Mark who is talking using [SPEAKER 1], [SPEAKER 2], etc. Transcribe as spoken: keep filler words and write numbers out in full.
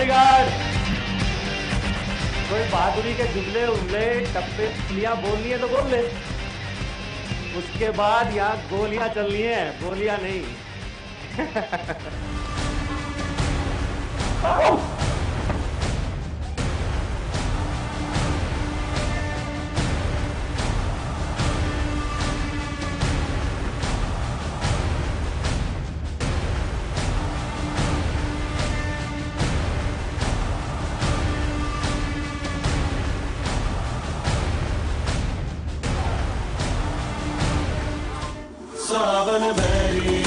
[SPEAKER 1] Bodyguard. कोई बहादुरी के जुमले उमले टप्पे पुलियां बोलनी है तो बोल ले। उसके बाद यहाँ गोलियां चलनी है, गोलियां नहीं।
[SPEAKER 2] सावन भैरी